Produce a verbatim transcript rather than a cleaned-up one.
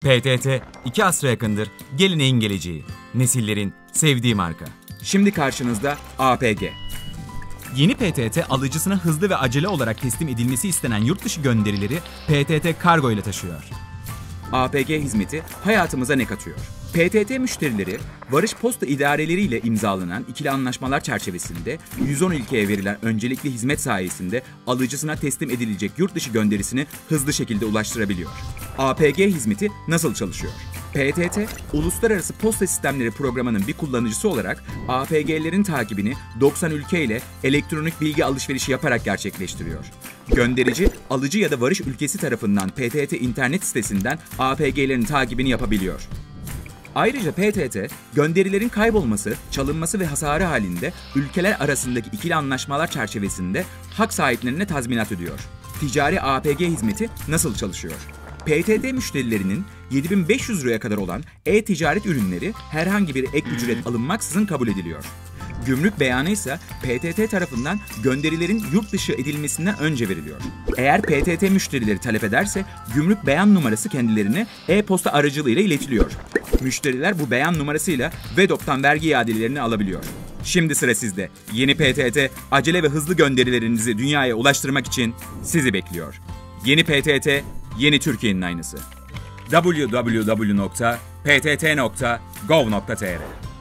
P T T iki asra yakındır geleneğin geleceği, nesillerin sevdiği marka. Şimdi karşınızda A P G. Yeni P T T alıcısına hızlı ve acele olarak teslim edilmesi istenen yurt dışı gönderileri P T T Kargo ile taşıyor. A P G hizmeti hayatımıza ne katıyor? P T T müşterileri, varış posta idareleriyle imzalanan ikili anlaşmalar çerçevesinde yüz on ülkeye verilen öncelikli hizmet sayesinde alıcısına teslim edilecek yurt dışı gönderisini hızlı şekilde ulaştırabiliyor. A P G hizmeti nasıl çalışıyor? P T T, Uluslararası Posta Sistemleri Programı'nın bir kullanıcısı olarak A P G'lerin takibini doksan ülke ile elektronik bilgi alışverişi yaparak gerçekleştiriyor. Gönderici, alıcı ya da varış ülkesi tarafından P T T internet sitesinden A P G'lerin takibini yapabiliyor. Ayrıca P T T, gönderilerin kaybolması, çalınması ve hasarı halinde ülkeler arasındaki ikili anlaşmalar çerçevesinde hak sahiplerine tazminat ödüyor. Ticari A P G hizmeti nasıl çalışıyor? P T T müşterilerinin yedi bin beş yüz liraya kadar olan e-ticaret ürünleri herhangi bir ek ücret alınmaksızın kabul ediliyor. Gümrük beyanı ise P T T tarafından gönderilerin yurt dışı edilmesinden önce veriliyor. Eğer P T T müşterileri talep ederse gümrük beyan numarası kendilerine e-posta aracılığıyla iletiliyor. Müşteriler bu beyan numarasıyla V E D O'P'tan vergi iadelerini alabiliyor. Şimdi sıra sizde. Yeni P T T acele ve hızlı gönderilerinizi dünyaya ulaştırmak için sizi bekliyor. Yeni P T T, yeni Türkiye'nin aynısı. w w w nokta p t t nokta gov nokta t r